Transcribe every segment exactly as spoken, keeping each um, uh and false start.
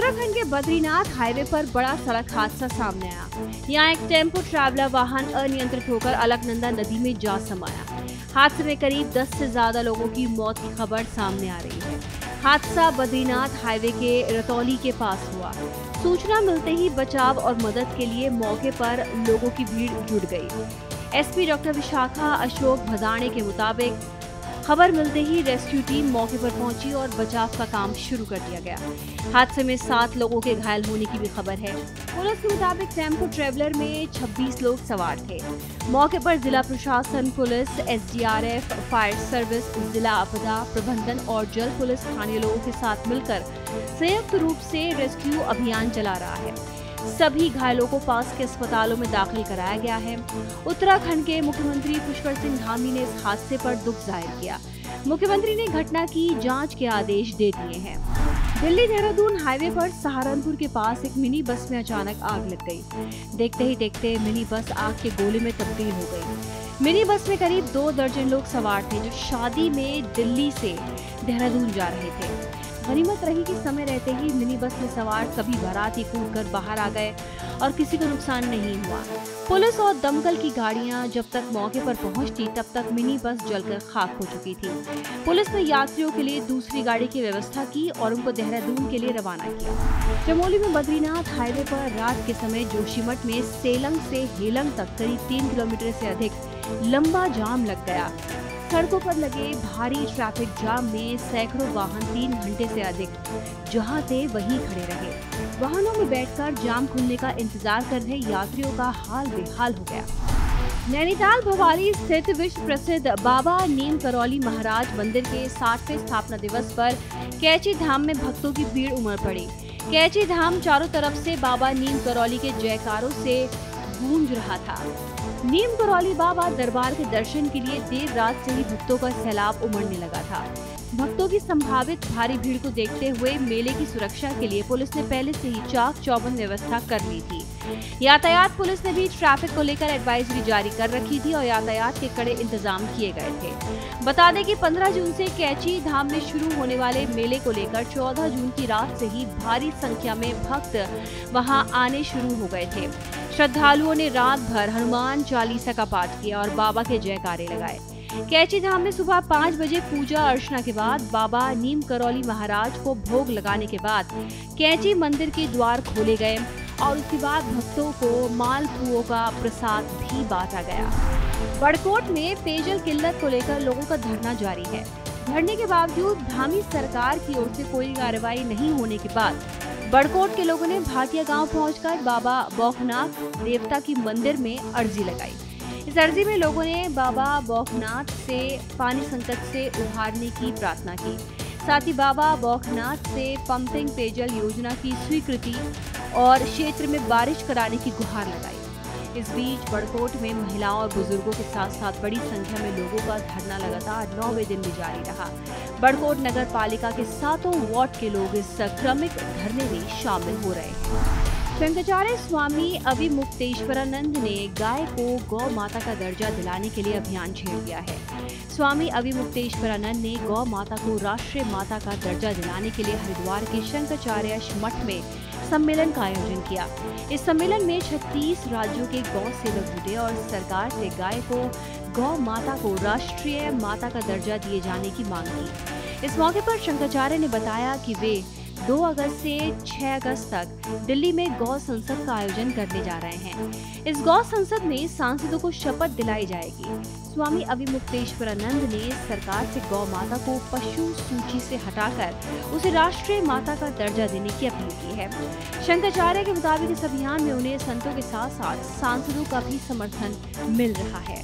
उत्तराखंड के बद्रीनाथ हाईवे पर बड़ा सड़क हादसा सामने आया। यहाँ एक टेम्पो ट्रैवलर वाहन अनियंत्रित होकर अलकनंदा नदी में जा समाया। हादसे में करीब दस से ज्यादा लोगों की मौत की खबर सामने आ रही है। हादसा बद्रीनाथ हाईवे के रतौली के पास हुआ। सूचना मिलते ही बचाव और मदद के लिए मौके पर लोगों की भीड़ जुट गई। एसपी डॉक्टर विशाखा अशोक भदाणे के मुताबिक खबर मिलते ही रेस्क्यू टीम मौके पर पहुंची और बचाव का काम शुरू कर दिया गया। हादसे में सात लोगों के घायल होने की भी खबर है। पुलिस के मुताबिक टेम्पो ट्रैवलर में छब्बीस लोग सवार थे। मौके पर जिला प्रशासन, पुलिस, एसडीआरएफ, फायर सर्विस, जिला आपदा प्रबंधन और जल पुलिस स्थानीय लोगों के साथ मिलकर संयुक्त रूप से रेस्क्यू अभियान चला रहा है। सभी घायलों को पास के अस्पतालों में दाखिल कराया गया है। उत्तराखंड के मुख्यमंत्री पुष्कर सिंह धामी ने इस हादसे पर दुख जाहिर किया। मुख्यमंत्री ने घटना की जांच के आदेश दे दिए हैं। दिल्ली देहरादून हाईवे पर सहारनपुर के पास एक मिनी बस में अचानक आग लग गई। देखते ही देखते मिनी बस आग के गोले में तब्दील हो गई। मिनी बस में करीब दो दर्जन लोग सवार थे जो शादी में दिल्ली से देहरादून जा रहे थे। गनीमत रही कि समय रहते ही मिनी बस में सवार सभी बाराती कूदकर बाहर आ गए और किसी को नुकसान नहीं हुआ। पुलिस और दमकल की गाड़ियां जब तक मौके पर पहुंचती तब तक मिनी बस जलकर खाक हो चुकी थी। पुलिस ने यात्रियों के लिए दूसरी गाड़ी की व्यवस्था की और उनको देहरादून के लिए रवाना किया। चमोली में बद्रीनाथ हाईवे पर रात के समय जोशीमठ में सेलंग से हेलंग तक करीब तीन किलोमीटर से अधिक लंबा जाम लग गया। सड़कों पर लगे भारी ट्रैफिक जाम में सैकड़ों वाहन तीन घंटे से अधिक जहां थे वहीं खड़े रहे। वाहनों में बैठकर जाम खुलने का इंतजार कर रहे यात्रियों का हाल बेहाल हो गया। नैनीताल भवाली स्थित विश्व प्रसिद्ध बाबा नीम करौली महाराज मंदिर के साठवें स्थापना दिवस पर कैची धाम में भक्तों की भीड़ उमड़ पड़ी। कैची धाम चारों तरफ से बाबा नीम करौली के जयकारों से गूंज रहा था। नीम करौली बाबा दरबार के दर्शन के लिए देर रात से ही भक्तों का सैलाब उमड़ने लगा था। भक्तों की संभावित भारी भीड़ को देखते हुए मेले की सुरक्षा के लिए पुलिस ने पहले से ही चाक चौबंद व्यवस्था कर ली थी। यातायात पुलिस ने भी ट्रैफिक को लेकर एडवाइजरी जारी कर रखी थी और यातायात के कड़े इंतजाम किए गए थे। बता दें कि पंद्रह जून से कैची धाम में शुरू होने वाले मेले को लेकर चौदह जून की रात से ही भारी संख्या में भक्त वहां आने शुरू हो गए थे। श्रद्धालुओं ने रात भर हनुमान चालीसा का पाठ किया और बाबा के जयकारे लगाए। कैची धाम में सुबह पाँच बजे पूजा अर्चना के बाद बाबा नीम करौली महाराज को भोग लगाने के बाद कैची मंदिर के द्वार खोले गए और उसके बाद भक्तों को मालपुओं का प्रसाद भी बांटा गया। बड़कोट में पेयजल किल्लत को लेकर लोगों का धरना जारी है। धरने के बावजूद धामी सरकार की ओर से कोई कार्रवाई नहीं होने के बाद बड़कोट के लोगों ने भाटिया गांव पहुंचकर बाबा बौखनाथ देवता की मंदिर में अर्जी लगाई। इस अर्जी में लोगों ने बाबा बौखनाथ से पानी संकट से उभारने की प्रार्थना की। साथ ही बाबा बौखनाथ से पंपिंग पेयजल योजना की स्वीकृति और क्षेत्र में बारिश कराने की गुहार लगाई। इस बीच बड़कोट में महिलाओं और बुजुर्गों के साथ साथ बड़ी संख्या में लोगों का धरना लगातार नौवें दिन भी जारी रहा। बड़कोट नगर पालिका के सातों वार्ड के लोग इस क्रमिक धरने में शामिल हो रहे हैं। शंकराचार्य स्वामी अविमुक्तेश्वरानंद ने गाय को गौ माता का दर्जा दिलाने के लिए अभियान छेड़ दिया है। स्वामी अविमुक्तेश्वरानंद ने गौ माता को राष्ट्रीय माता का दर्जा दिलाने के लिए हरिद्वार के शंकराचार्य मठ में सम्मेलन का आयोजन किया। इस सम्मेलन में छत्तीस राज्यों के गौ सेवक जुटे और सरकार से गाय को गौ माता को राष्ट्रीय माता का दर्जा दिए जाने की मांग की। इस मौके पर शंकराचार्य ने बताया कि वे दो अगस्त से छह अगस्त तक दिल्ली में गौ संसद का आयोजन करने जा रहे हैं। इस गौ संसद में सांसदों को शपथ दिलाई जाएगी। स्वामी अविमुक्तेश्वरानंद ने सरकार से गौ माता को पशु सूची से हटाकर उसे राष्ट्रीय माता का दर्जा देने की अपील की है। शंकराचार्य के मुताबिक इस अभियान में उन्हें संतों के साथ साथ सांसदों का भी समर्थन मिल रहा है।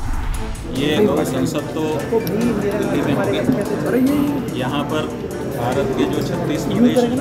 ये गौ संसद तो दिल्ली में होगी। यहाँ पर भारत के जो छत्तीस प्रदेश हैं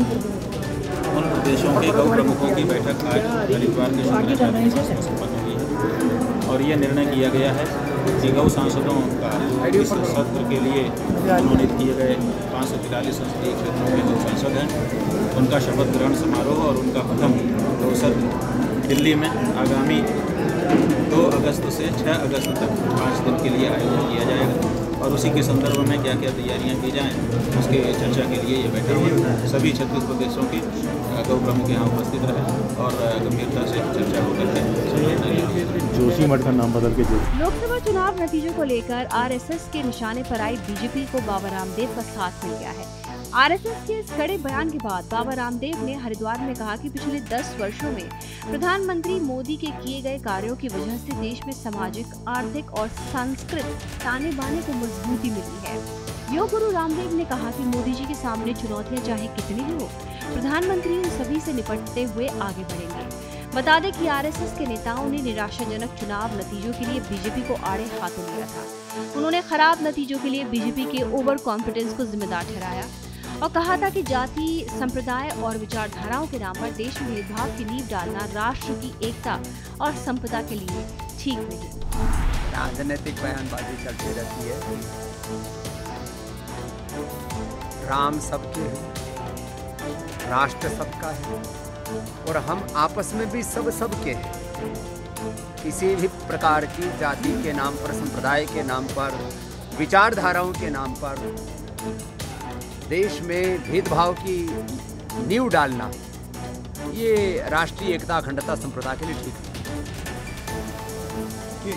उन प्रदेशों के गौ प्रमुखों की बैठक आज हरिद्वार के शंकराचार्य में संपन्न हुई है और ये निर्णय किया गया है कि गौ सांसदों का इस सत्र के लिए मनोनीत किए गए पाँच सौ तिरालीस संसदीय क्षेत्रों के जो सांसद हैं उनका शपथ ग्रहण समारोह और उनका प्रथम गौ सत्र दिल्ली में आगामी दो अगस्त से छह अगस्त तक पाँच दिन के लिए आयोजन किया जाएगा। और उसी के संदर्भ में क्या क्या तैयारियां की जाएं, उसके चर्चा के लिए ये बैठा हुआ सभी छत्तीस प्रदेशों के गौ प्रमुख यहाँ उपस्थित रहे और गंभीरता से चर्चा होकर के जोशी मठ का नाम बदल के लोकसभा चुनाव नतीजों को लेकर आरएसएस के निशाने पर आई बीजेपी को बाबा रामदेव का साथ मिल गया है। आरएसएस के इस कड़े बयान के बाद बाबा रामदेव ने हरिद्वार में कहा कि पिछले दस वर्षों में प्रधानमंत्री मोदी के किए गए कार्यों की वजह से देश में सामाजिक, आर्थिक और सांस्कृतिक ताने बाने को मजबूती मिली है। योग गुरु रामदेव ने कहा कि मोदी जी के सामने चुनौतियां चाहे कितनी भी हो, प्रधानमंत्री उन सभी से निपटते हुए आगे बढ़ेंगे। बता दें कि आरएसएस के नेताओं ने निराशाजनक चुनाव नतीजों के लिए बीजेपी को आड़े हाथों लिया था। उन्होंने खराब नतीजों के लिए बीजेपी के ओवर कॉन्फिडेंस को जिम्मेदार ठहराया और कहा था कि जाति, संप्रदाय और विचारधाराओं के नाम पर देश में भेदभाव की नींव डालना राष्ट्र की एकता और संपदा के लिए ठीक नहीं। राजनीतिक बयानबाजी चलती रहती है। राम सबके हैं, राष्ट्र सबका है और हम आपस में भी सब सबके हैं। किसी भी प्रकार की जाति के नाम पर, संप्रदाय के नाम पर, विचारधाराओं के नाम पर देश में भेदभाव की नींव डालना ये राष्ट्रीय एकता, अखंडता, संप्रदा के लिए ठीक है।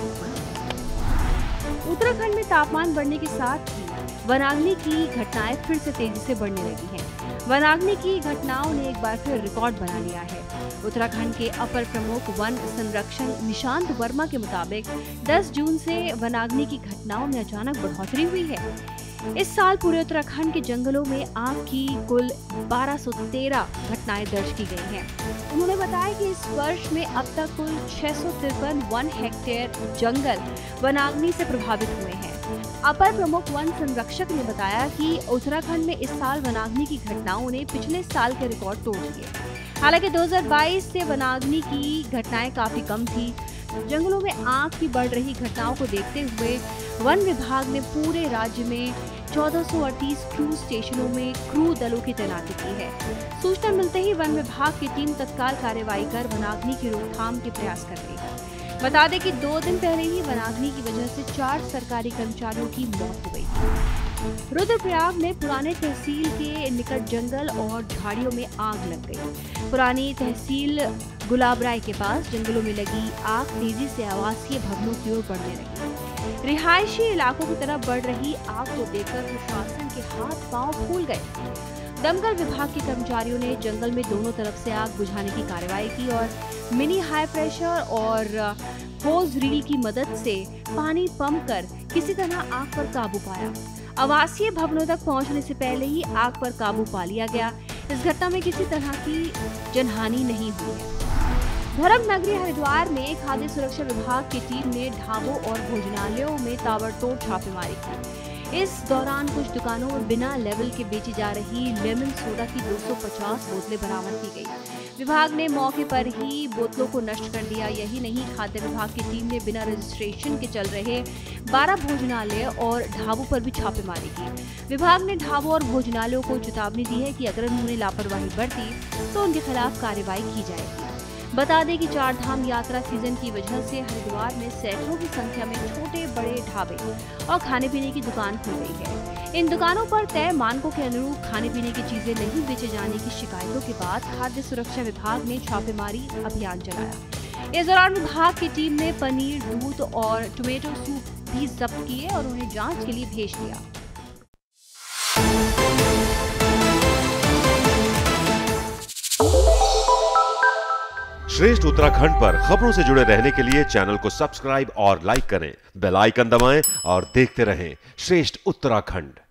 उत्तराखंड में तापमान बढ़ने के साथ ही वनाग्नि की घटनाएं फिर से तेजी से बढ़ने लगी हैं। वनाग्नि की घटनाओं ने एक बार फिर रिकॉर्ड बना लिया है। उत्तराखंड के अपर प्रमुख वन संरक्षण निशांत वर्मा के मुताबिक दस जून से वनाग्नि की घटनाओं में अचानक बढ़ोतरी हुई है। इस साल पूरे उत्तराखंड के जंगलों में आग की कुल बारह सौ तेरह घटनाएं दर्ज की गई हैं। उन्होंने बताया कि इस वर्ष में अब तक कुल छह सौ तिरपन वन हेक्टेयर जंगल वनाग्नि से प्रभावित हुए हैं। अपर प्रमुख वन संरक्षक ने बताया कि उत्तराखंड में इस साल वनाग्नि की घटनाओं ने पिछले साल के रिकॉर्ड तोड़ दिए। हालांकि दो हज़ार बाईस से वनाग्नि की घटनाएं काफी कम थी। जंगलों में आग की बढ़ रही घटनाओं को देखते हुए वन विभाग ने पूरे राज्य में चौदह सौ अड़तीस क्रू स्टेशनों में क्रू दलों की तैनाती की है। सूचना मिलते ही वन विभाग की टीम तत्काल कार्रवाई कर वनाग्नि की रोकथाम के प्रयास कर रही है। बता दें कि दो दिन पहले ही वनाग्नि की वजह से चार सरकारी कर्मचारियों की मौत हो गई थी। रुद्रप्रयाग में पुराने तहसील के निकट जंगल और झाड़ियों में आग लग गई। पुरानी तहसील गुलाबराय के पास जंगलों में लगी आग तेजी से आवासीय भवनों की ओर बढ़ने लगी। रिहायशी इलाकों की तरफ बढ़ रही आग को देखकर प्रशासन के हाथ पांव फूल गए। दमकल विभाग के कर्मचारियों ने जंगल में दोनों तरफ से आग बुझाने की कार्रवाई की और मिनी हाई प्रेशर और होज रील की मदद से पानी पंप कर किसी तरह आग पर काबू पाया। आवासीय भवनों तक पहुंचने से पहले ही आग पर काबू पा लिया गया। इस घटना में किसी तरह की जनहानि नहीं हुई है। धर्म नगरी हरिद्वार में खाद्य सुरक्षा विभाग की टीम ने ढाबों और भोजनालयों में ताबड़तोड़ छापेमारी की। इस दौरान कुछ दुकानों में बिना लेवल के बेची जा रही लेमन सोडा की दो सौ पचास बोतलें बरामद की गई। विभाग ने मौके पर ही बोतलों को नष्ट कर दिया। यही नहीं, खाद्य विभाग की टीम ने बिना रजिस्ट्रेशन के चल रहे बारह भोजनालय और ढाबों पर भी छापेमारी की। विभाग ने ढाबों और भोजनालयों को चेतावनी दी है कि अगर उन्होंने लापरवाही बरती तो उनके खिलाफ कार्रवाई की जाएगी। बता दें कि चार धाम यात्रा सीजन की वजह से हरिद्वार में सैकड़ों की संख्या में छोटे बड़े ढाबे और खाने पीने की दुकान खुल गई है। इन दुकानों पर तय मानकों के अनुरूप खाने पीने की चीजें नहीं बेचे जाने की शिकायतों के बाद खाद्य सुरक्षा विभाग ने छापेमारी अभियान चलाया। इस दौरान विभाग की टीम ने पनीर, दूध और टोमेटो सूप भी जब्त किए और उन्हें जांच के लिए भेज दिया। श्रेष्ठ उत्तराखंड पर खबरों से जुड़े रहने के लिए चैनल को सब्सक्राइब और लाइक करें, बेल आइकन दबाएं और देखते रहें श्रेष्ठ उत्तराखंड।